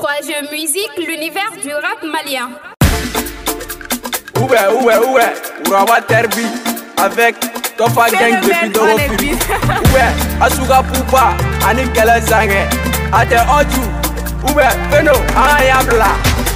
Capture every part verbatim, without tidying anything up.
trois jeux musique, l'univers du rap malien. Oué, oué, oué, Ourawa Terbi avec Tofa Gang depuis Dorofi. Oué, Asuga Poupa, Anik Kelezange, Ate Oju, oué, Feno, Ayabla.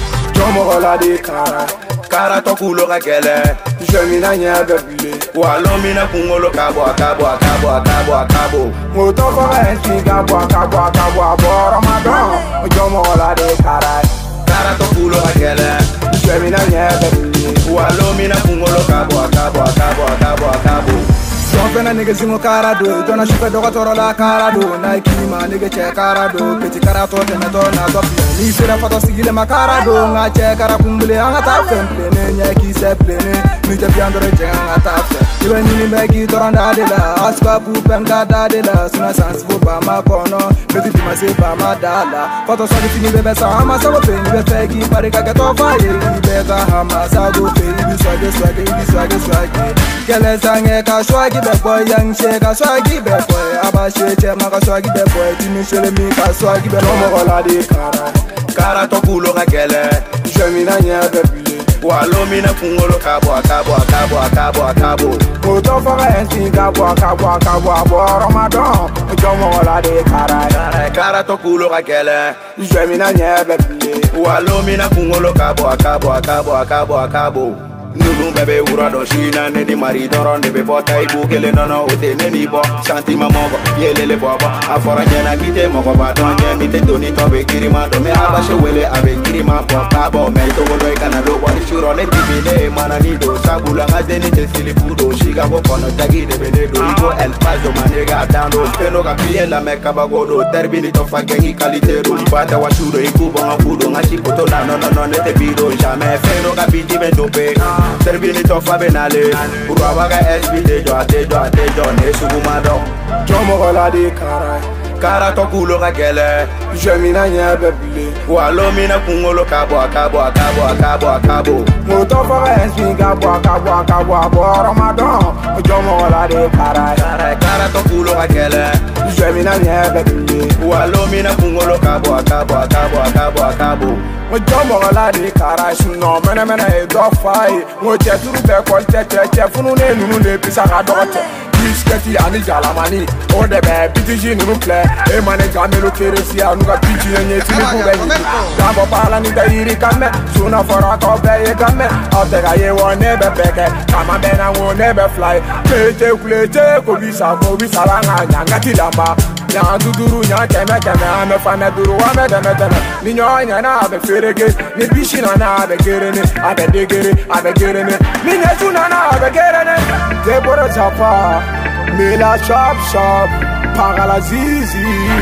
Jomola de Kara, Kara Tokulo Rakele, Jemina Nyabele, Walomina Kungolo Kabo, Kabo, Kabo, Kabo, Kabo, Motofa Ensi Kabo, Kabo, Kabo, Ramadan, Jomola de Kara, Kara Tokulo Rakele, Jemina Nyabele, Walomina Kungolo Kabo, Kabo, Kabo, Kabo, Kabo. Fena nigga zingo karado, dona shuka doga toro la karado, Nike ma nigga che karado, peti karato tena to na topi. Ni sira foto sigile ma karado, nga che karakumbele anga ta femple ne nya ki se plene, ni te piandore je anga ta fe. Ibe ni mbeki toranda de la, aspa pu penga da de la, suna sans vo ba ma kono, peti ti ma se ba ma dala. Foto so di fini bebe sa ama sa wo pe ni be feki pare ka to fa ye, ni be ka hama sa go pe, ni swage swage, ni swage swage. Kele sange ka swage be boy young shake a swaggy bad boy aba shake maka swaggy bad boy timi shele mi ka swaggy bad boy mola de kara kara to kulo ka gele jemina nya bebile walo mina kungolo kabo kabo kabo kabo kabo ko to fa ensi kabo kabo kabo Ramadan jomola de kara kara to kulo ka gele jemina nya bebile walo mina kungolo kabo kabo kabo kabo kabo Nunu bebe ura do shina ne di mari doro ne be bota ibu kele nono ote ne ni bo shanti mamogo yelele bobo afora nyana kite mogo ba don nye mite doni to be kiri ma do me aba she wele abe kiri ma po kabo me to wodo ikana do bo shuro ne tibile mana ni do sabula ngazeni te silifu do shiga go kono tagi de be ne do igo el pazo manega dando peno ka pie la me kaba go do terbini to fa gengi kalite do ibata wa shuro ikubo ngakudo ngachi poto na no no no ne te bido jamais feno ka biti be do be Terbini tofa benale, Urawaga S B de jo ate jo ate jo ne sugumado. Jomola de kara, kara to kulo ka gele, jemina nya bebile. Walo mina kungolo kabo kabo kabo kabo kabo. Motofa S B kabo kabo kabo Ramadan. Jomola de kara, kara to kulo ka gele, jemina nya bebile. Walo mina kungolo kabo kabo kabo kabo kabo. Jomola de kara shuno mena mena e do fai mo che turu be ko che che che funu ne nunu ne bisa ka do che bisketi ani jala mani o de be bitiji nunu ple e mane gamelo keresi anu ga biji nye tini ku be ni da bo pala ni da iri kame suna fora ko be e kame o te ga ye won ne be beke kama be na won ne be fly che che kule che ko bisa ko bisa la nga nyanga ti damba nya duduru nya keme keme ame fa me duru wa me de me de ni nyo nya na be ferege ni bishi na na be gerene abe degere abe gerene ni ne tuna na abe gerene de boro chapa me la chop chop para la zizi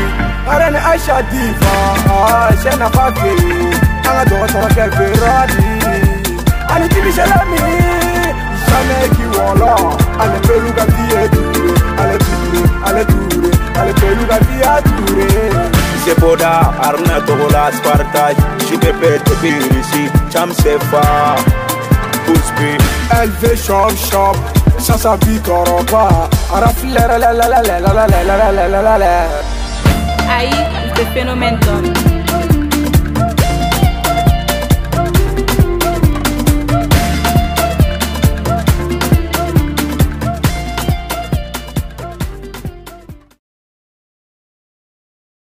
arene aisha diva aisha na pake anga do so ke ferrari ani ti bishelami jamais ki wala ale peluga tie dure ale dure ale dure ale peluga tie dure Sepoda arna togola spartage Shikepe te birisi cham sefa Busby Elve shop shop Sasa vikoroba Arafilera la la la la la la la la la la la Ahí, este fenómeno.